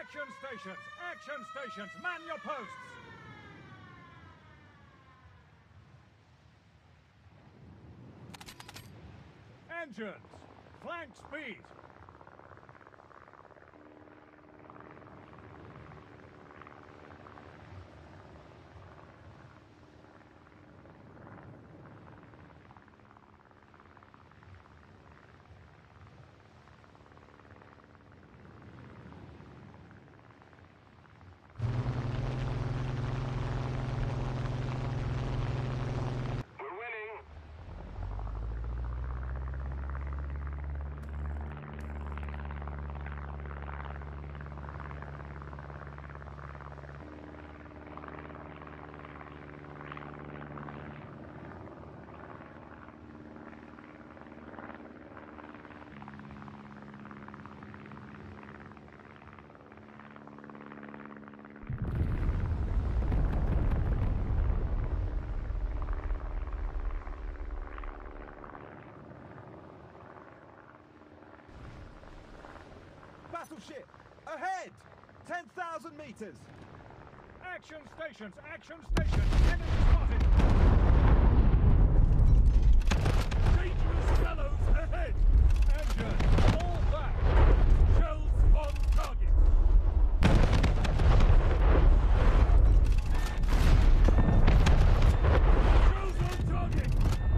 Action stations! Man your posts! Engines! Flank speed! Battleship! Ahead! 10,000 meters! Action stations! Enemy spotted! Dangerous fellows ahead! Engine, fall back! Shells on target! Shells on target!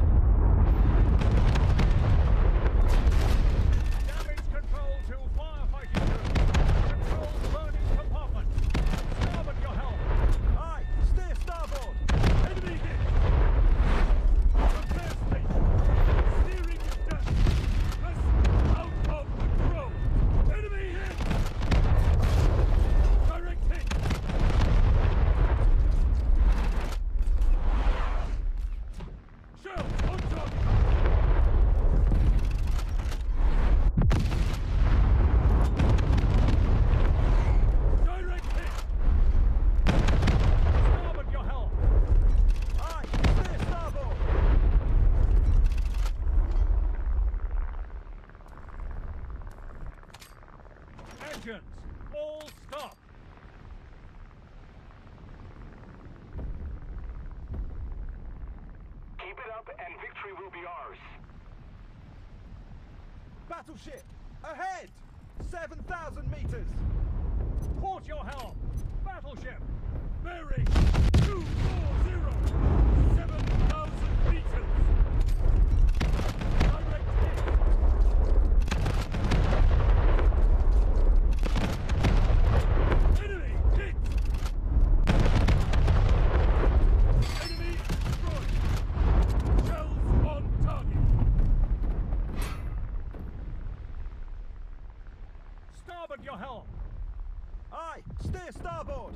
Damage control to firefighting crew! Control burning compartment! Starboard your helm! Aye! Steer starboard! Enemy hit! Repair station! Steering is done! Vessel out of control! Enemy hit! Direct hit! Shells on target! Direct hit! Starboard your helm! Aye! Steer starboard! Engines, all stop! Keep it up and victory will be ours. Battleship! Ahead! 7,000 meters! Port your helm! Battleship! Bearing 240! 7,000 meters! Direct hit! Enemy hit! Enemy destroyed! Shells on target! Starboard your helm! Aye! Steer starboard!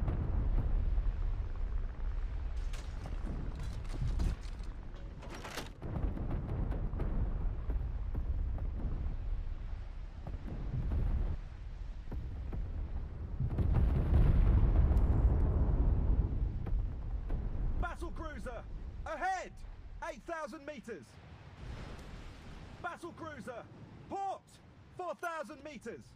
Battle cruiser! Ahead! 8,000 meters! Battle cruiser! Port! 4,000 meters!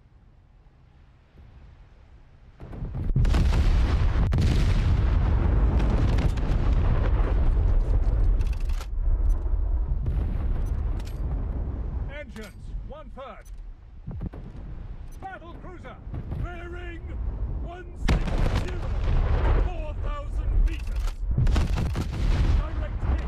Engines, 1/3. Battle cruiser, bearing 160, 4,000 meters. Direct hit.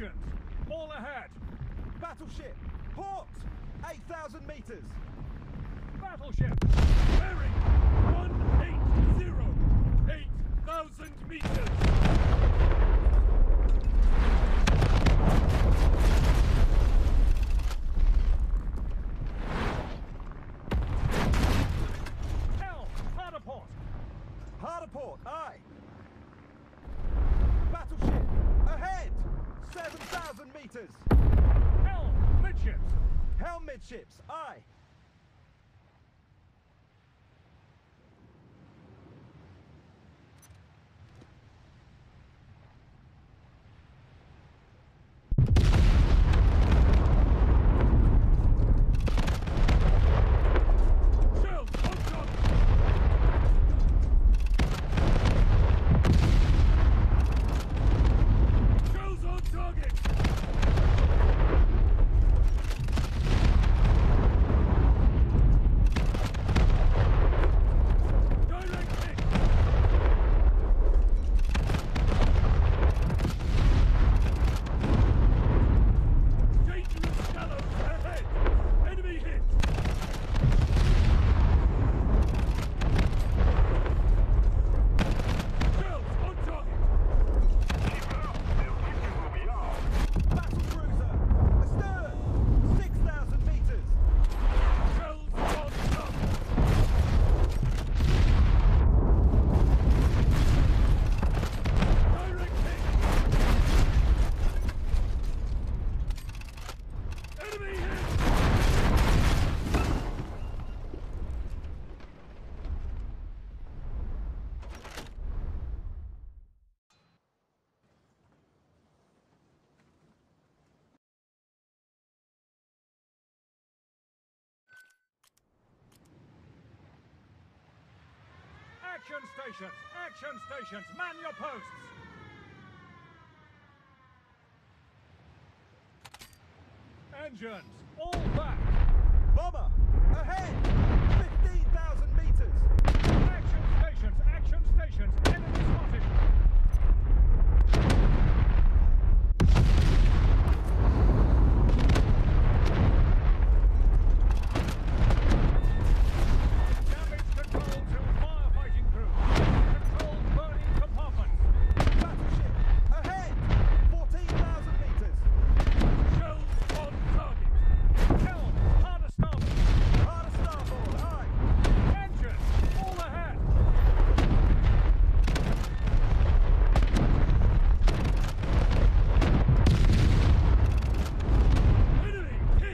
Engines, all ahead. Battleship, port! 8,000 meters. Battleship, bearing 180, 8,000 meters. Helm, hard aport. Hard aport, aye. Battleship, ahead! 7,000 meters. Helm, midships. Helm midships, aye. Shells on top. Shells on target. Direct hit. Dangerous shallows ahead. Enemy hit. Shells on target. Keep it up, and victory will be ours. Battle cruiser, astern! 6,000 meters. Shells on top. Direct hit. Enemy hit. Action stations, man your posts. Engines, all back. Bomber, ahead! 15,000 meters. Action stations, enemy spotted. Damage control to firefighting crew. Control burning compartments. Battleship, ahead! 14,000 meters. Shells on target. Helm, hard a starboard. Hard a starboard, aye. Engines, all ahead. Enemy hit.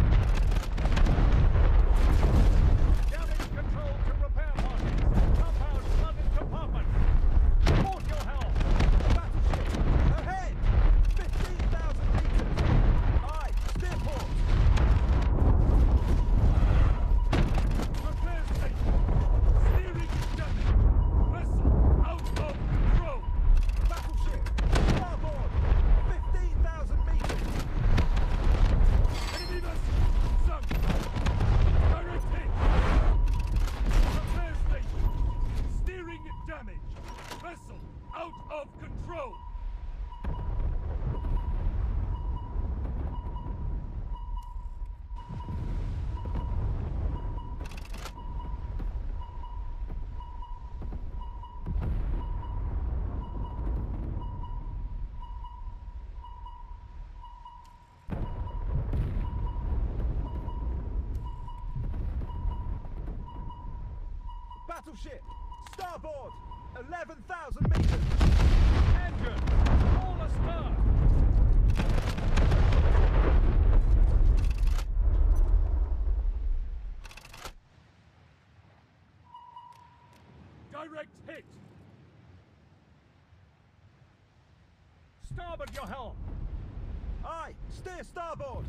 Damage control to repair parties. Compound flooded compartments. Port your helm. Battleship, ahead! 15,000 meters. Aye, steer port. Repair station. Steering damage. Vessel out of control. Battleship, starboard. 15,000 meters. Enemy vessel sunk. Direct hit. Repair station. Steering damage. Vessel out of control. Battleship, starboard. 11,000 meters. Engine, all astern. Direct hit. Starboard your helm. Aye, steer starboard.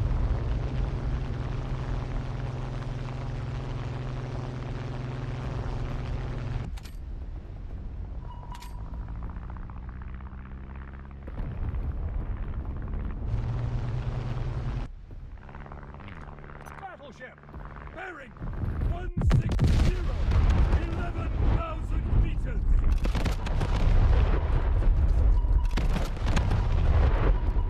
Battleship, bearing 160, 11,000 meters.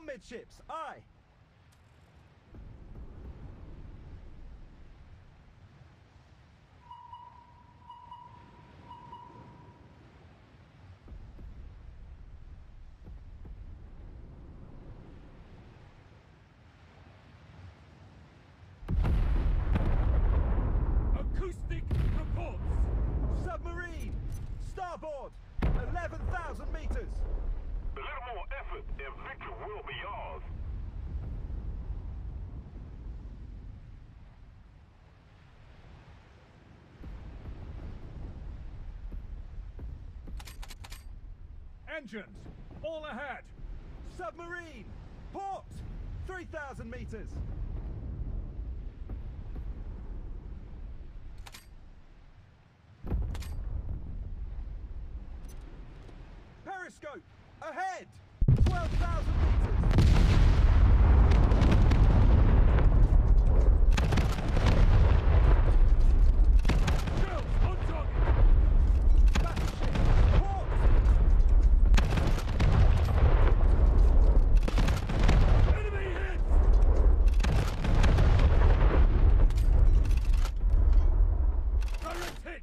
midships, aye. Acoustic reports. Submarine! Starboard! 11,000 meters! A little more effort and victory will be ours. Engines, all ahead. Submarine! Port! 3,000 meters! Periscope! Ahead! 12,000 meters! Girls, on target. Battleship! Port! Enemy hit. Direct hit.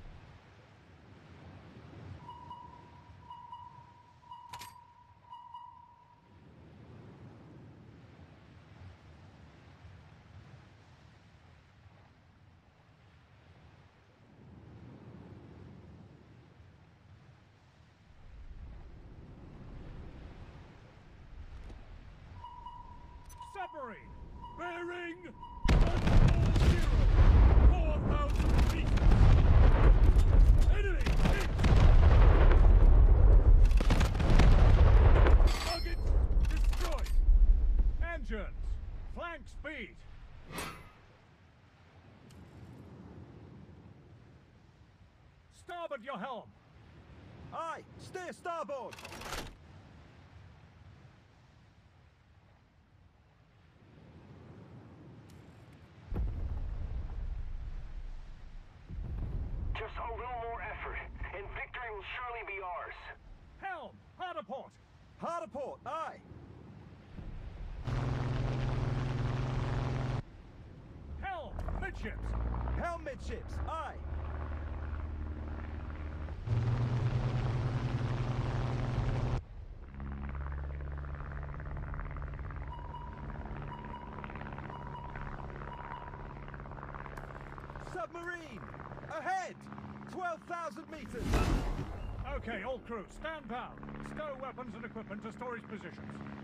Submarine, bearing 140, 4,000 feet. Enemy hit. Target destroyed. Engines, flank speed. Starboard your helm. Aye! Steer starboard! Just a little more effort, and victory will surely be ours. Helm, hard aport. Hard aport, aye! Helm, midships. Helm midships, aye! Submarine! Ahead! 12,000 meters! Okay, all crew, stand down. Stow weapons and equipment to storage positions.